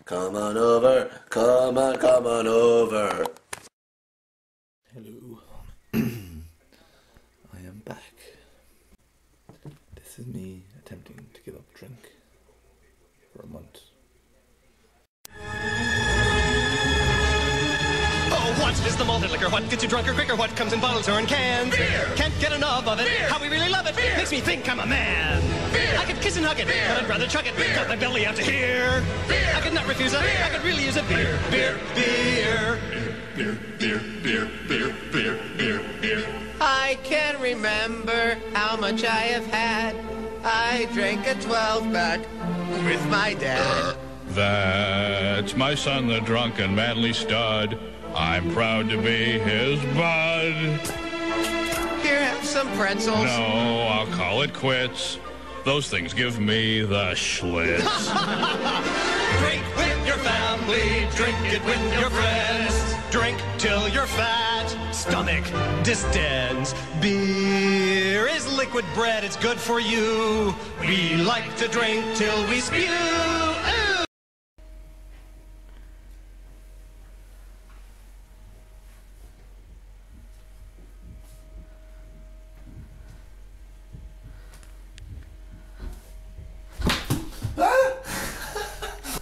Come on over. Come on over. Hello. I am back. This is me attempting to give up drink for a month. Oh, what is the malted liquor? What gets you drunker quicker? What comes in bottles or in cans? Beer! Can't get enough of it. Beer! How we really love it. Beer! Makes me think I'm a man. Beer! I could kiss and hug it, but I'd rather chug it. Beer! Got my belly out to here. Beer! I could not refuse it. Beer! I could really use a beer. Beer! Beer! Beer, beer, beer, beer, beer, beer, beer. I can remember how much I have had. I drank a 12-pack with my dad. That's my son, the drunken manly stud. I'm proud to be his bud. Here, have some pretzels. No, I'll call it quits. Those things give me the schlitz. Drink with your family. Drink it with your friends. Drink till you're fat. Stomach distends. Beer is liquid bread. It's good for you. We like to drink till we spew.